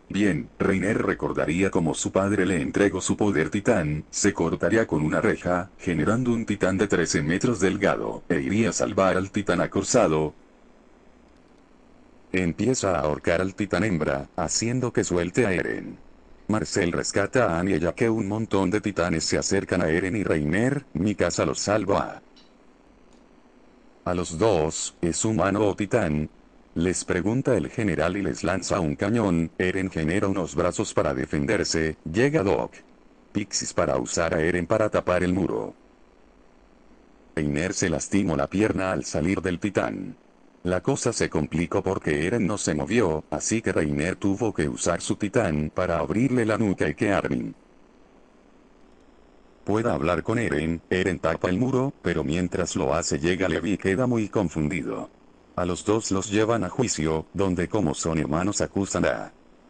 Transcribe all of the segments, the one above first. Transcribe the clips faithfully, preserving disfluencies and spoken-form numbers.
Bien, Reiner recordaría cómo su padre le entregó su poder titán, se cortaría con una reja, generando un titán de trece metros delgado, e iría a salvar al titán acorsado. Empieza a ahorcar al titán hembra, haciendo que suelte a Eren. Marcel rescata a Anya ya que un montón de titanes se acercan a Eren y Reiner, Mikasa los salva. A los dos, ¿es humano o titán? Les pregunta el general y les lanza un cañón. Eren genera unos brazos para defenderse. Llega Doc Pixis para usar a Eren para tapar el muro. Reiner se lastimó la pierna al salir del titán. La cosa se complicó porque Eren no se movió, así que Reiner tuvo que usar su titán para abrirle la nuca y que Armin pueda hablar con Eren. Eren tapa el muro, pero mientras lo hace llega Levi y queda muy confundido. A los dos los llevan a juicio, donde como son hermanos acusan a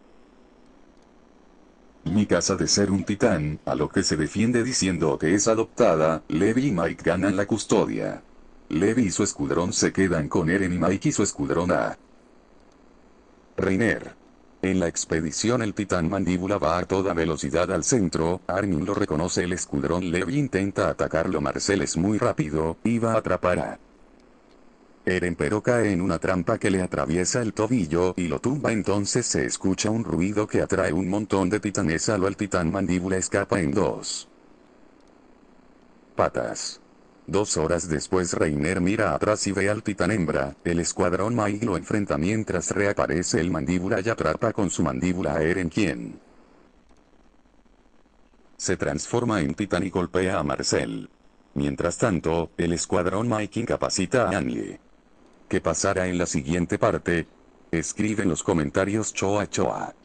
Mikasa de ser un titán, a lo que se defiende diciendo que es adoptada. Levi y Mike ganan la custodia. Levi y su escuadrón se quedan con Eren y Mike y su escuadrón a Reiner. En la expedición el titán mandíbula va a toda velocidad al centro. Armin lo reconoce, el escuadrón Levi intenta atacarlo, Marcel es muy rápido, y va a atrapar a Eren pero cae en una trampa que le atraviesa el tobillo y lo tumba. Entonces se escucha un ruido que atrae un montón de titanes. Solo el titán mandíbula escapa en dos patas. Dos horas después Reiner mira atrás y ve al titán hembra. El escuadrón Mike lo enfrenta mientras reaparece el mandíbula y atrapa con su mandíbula a Eren, quien se transforma en titán y golpea a Marcel. Mientras tanto, el escuadrón Mike incapacita a Anye. ¿Qué pasará en la siguiente parte? Escribe en los comentarios. Choa choa.